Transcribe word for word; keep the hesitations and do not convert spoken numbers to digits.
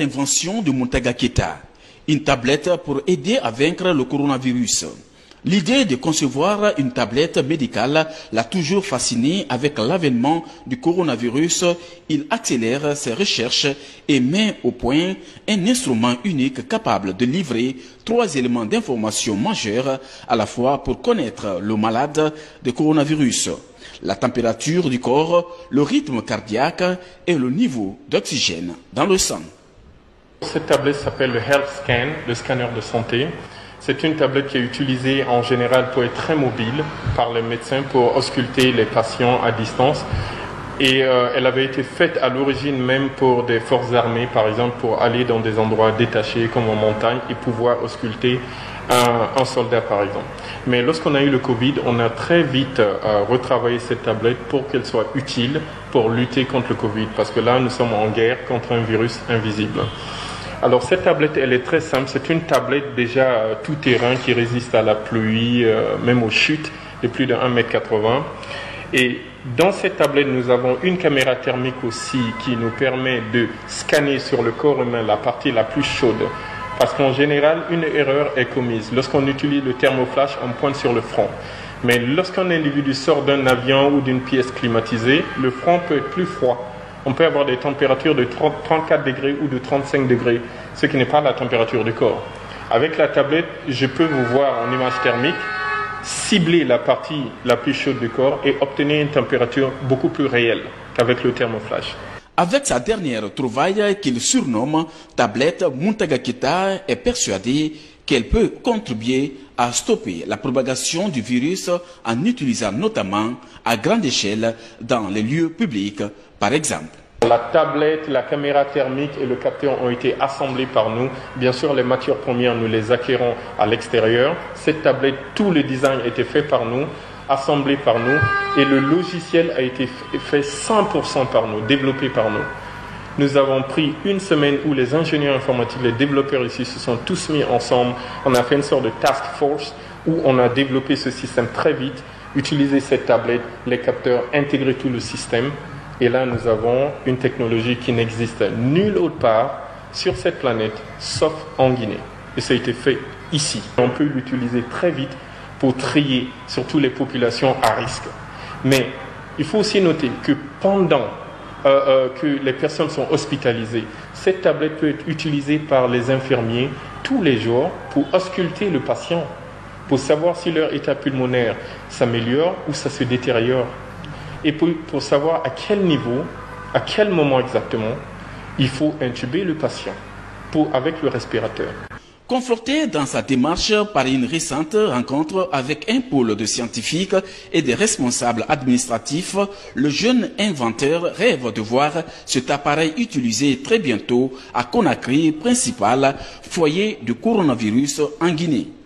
L'invention de Mountaga Keita, une tablette pour aider à vaincre le coronavirus. L'idée de concevoir une tablette médicale l'a toujours fasciné. Avec l'avènement du coronavirus. Il accélère ses recherches et met au point un instrument unique capable de livrer trois éléments d'information majeurs à la fois pour connaître le malade de coronavirus: la température du corps, le rythme cardiaque et le niveau d'oxygène dans le sang. Cette tablette s'appelle le Health Scan, le scanner de santé. C'est une tablette qui est utilisée en général pour être très mobile par les médecins pour ausculter les patients à distance. Et euh, elle avait été faite à l'origine même pour des forces armées, par exemple, pour aller dans des endroits détachés comme en montagne et pouvoir ausculter un, un soldat, par exemple. Mais lorsqu'on a eu le Covid, on a très vite euh, retravaillé cette tablette pour qu'elle soit utile pour lutter contre le Covid, parce que là, nous sommes en guerre contre un virus invisible. Alors cette tablette, elle est très simple. C'est une tablette déjà euh, tout terrain qui résiste à la pluie, euh, même aux chutes de plus de un mètre quatre-vingts. Et dans cette tablette, nous avons une caméra thermique aussi qui nous permet de scanner sur le corps humain la partie la plus chaude. Parce qu'en général, une erreur est commise. Lorsqu'on utilise le thermoflash, on pointe sur le front. Mais lorsqu'un individu sort d'un avion ou d'une pièce climatisée, le front peut être plus froid. On peut avoir des températures de trente, trente-quatre degrés ou de trente-cinq degrés, ce qui n'est pas la température du corps. Avec la tablette, je peux vous voir en image thermique, cibler la partie la plus chaude du corps et obtenir une température beaucoup plus réelle qu'avec le thermoflash. Avec sa dernière trouvaille qu'il surnomme tablette, Mountaga Keita est persuadé qu'elle peut contribuer à stopper la propagation du virus en utilisant notamment à grande échelle dans les lieux publics, par exemple. La tablette, la caméra thermique et le capteur ont été assemblés par nous. Bien sûr, les matières premières, nous les acquérons à l'extérieur. Cette tablette, tout le design a été fait par nous, assemblé par nous, et le logiciel a été fait cent pour cent par nous, développé par nous. Nous avons pris une semaine où les ingénieurs informatiques, les développeurs ici se sont tous mis ensemble. On a fait une sorte de task force où on a développé ce système très vite, utilisé cette tablette, les capteurs, intégré tout le système. Et là, nous avons une technologie qui n'existe nulle autre part sur cette planète, sauf en Guinée. Et ça a été fait ici. On peut l'utiliser très vite pour trier surtout les populations à risque. Mais il faut aussi noter que pendant euh, euh, que les personnes sont hospitalisées, cette tablette peut être utilisée par les infirmiers tous les jours pour ausculter le patient, pour savoir si leur état pulmonaire s'améliore ou ça se détériore. Et pour, pour savoir à quel niveau, à quel moment exactement, il faut intuber le patient pour, avec le respirateur. Conforté dans sa démarche par une récente rencontre avec un pôle de scientifiques et des responsables administratifs, le jeune inventeur rêve de voir cet appareil utilisé très bientôt à Conakry, principal foyer du coronavirus en Guinée.